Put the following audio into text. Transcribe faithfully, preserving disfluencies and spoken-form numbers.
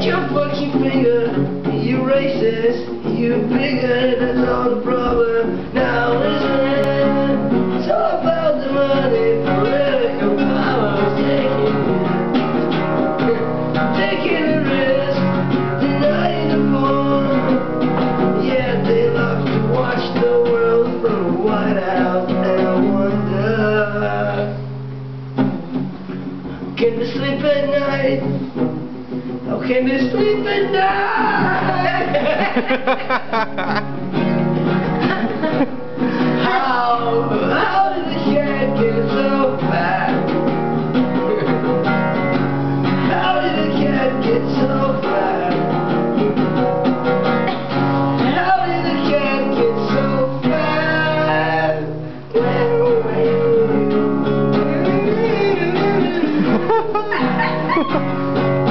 your fucking finger, you racist, you bigot, that's all the problem. Now isn't it? It's all about the money, political power, taking taking a risk, denying the poor. Yeah, they love to watch the world from the White House, and I wonder, can they sleep at night? How can they sleep at night? how, how did the cat get so fat? How did the cat get so fat? How did the cat get so fat? Well, well.